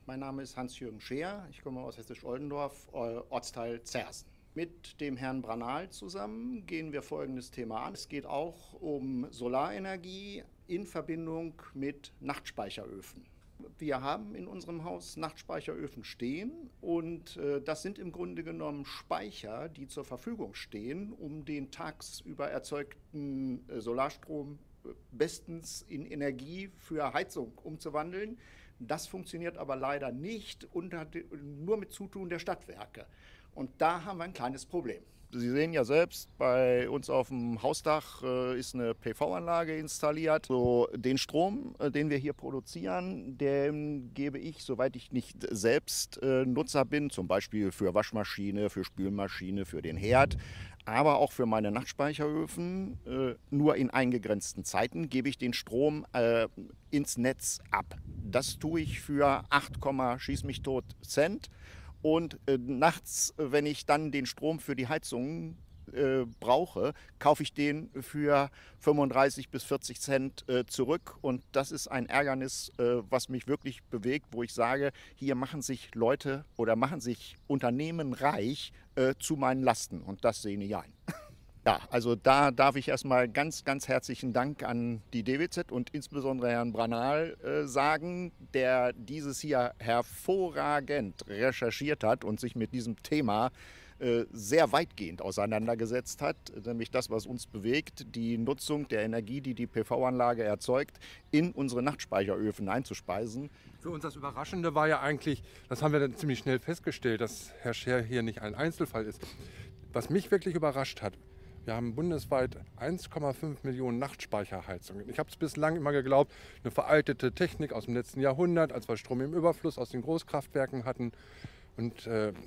mein Name ist Hans-Jürgen Scheer, ich komme aus Hessisch-Oldendorf, Ortsteil Zersen. Mit dem Herrn Branal zusammen gehen wir folgendes Thema an. Es geht auch um Solarenergie in Verbindung mit Nachtspeicheröfen. Wir haben in unserem Haus Nachtspeicheröfen stehen und das sind im Grunde genommen Speicher, die zur Verfügung stehen, um den tagsüber erzeugten Solarstrom bestens in Energie für Heizung umzuwandeln. Das funktioniert aber leider nicht nur mit Zutun der Stadtwerke. Und da haben wir ein kleines Problem. Sie sehen ja selbst, bei uns auf dem Hausdach ist eine PV-Anlage installiert. So, den Strom, den wir hier produzieren, den gebe ich, soweit ich nicht selbst Nutzer bin, zum Beispiel für Waschmaschine, für Spülmaschine, für den Herd, aber auch für meine Nachtspeicheröfen, nur in eingegrenzten Zeiten gebe ich den Strom ins Netz ab. Das tue ich für 8, schieß mich tot Cent. Und nachts, wenn ich dann den Strom für die Heizung brauche, kaufe ich den für 35 bis 40 Cent zurück. Und das ist ein Ärgernis, was mich wirklich bewegt, wo ich sage, hier machen sich Leute oder machen sich Unternehmen reich zu meinen Lasten. Und das sehe ich ein. Ja, also da darf ich erstmal ganz, ganz herzlichen Dank an die DWZ und insbesondere Herrn Branal sagen, der dieses hier hervorragend recherchiert hat und sich mit diesem Thema sehr weitgehend auseinandergesetzt hat, nämlich das, was uns bewegt, die Nutzung der Energie, die die PV-Anlage erzeugt, in unsere Nachtspeicheröfen einzuspeisen. Für uns das Überraschende war ja eigentlich, das haben wir dann ziemlich schnell festgestellt, dass Herr Scher hier nicht ein Einzelfall ist. Was mich wirklich überrascht hat: Wir haben bundesweit 1,5 Millionen Nachtspeicherheizungen. Ich habe es bislang immer geglaubt, eine veraltete Technik aus dem letzten Jahrhundert, als wir Strom im Überfluss aus den Großkraftwerken hatten. Und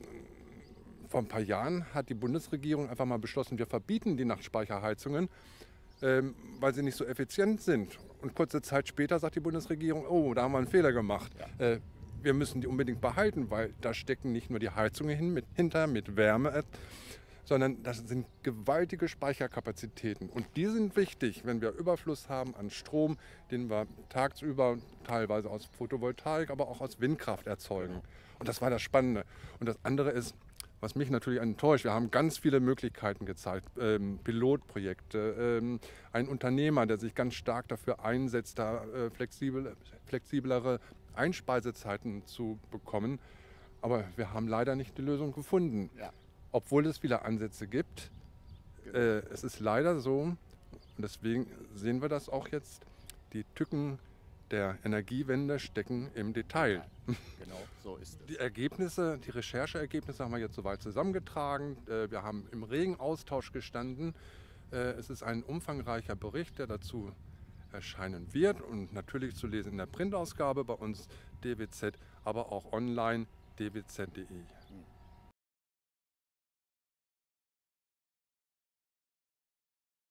vor ein paar Jahren hat die Bundesregierung einfach mal beschlossen, wir verbieten die Nachtspeicherheizungen, weil sie nicht so effizient sind. Und kurze Zeit später sagt die Bundesregierung, oh, da haben wir einen Fehler gemacht. Ja. Wir müssen die unbedingt behalten, weil da stecken nicht nur die Heizungen hinter mit Wärme, sondern das sind gewaltige Speicherkapazitäten. Und die sind wichtig, wenn wir Überfluss haben an Strom, den wir tagsüber teilweise aus Photovoltaik, aber auch aus Windkraft erzeugen. Und das war das Spannende. Und das andere ist, was mich natürlich enttäuscht, wir haben ganz viele Möglichkeiten gezeigt, Pilotprojekte, ein Unternehmer, der sich ganz stark dafür einsetzt, da flexiblere Einspeisezeiten zu bekommen. Aber wir haben leider nicht die Lösung gefunden. Ja. Obwohl es viele Ansätze gibt. Es ist leider so, und deswegen sehen wir das auch jetzt, die Tücken der Energiewende stecken im Detail. Genau, so ist es. Die Rechercheergebnisse haben wir jetzt soweit zusammengetragen. Wir haben im regen Austausch gestanden. Es ist ein umfangreicher Bericht, der dazu erscheinen wird und natürlich zu lesen in der Printausgabe bei uns DWZ, aber auch online dwz.de.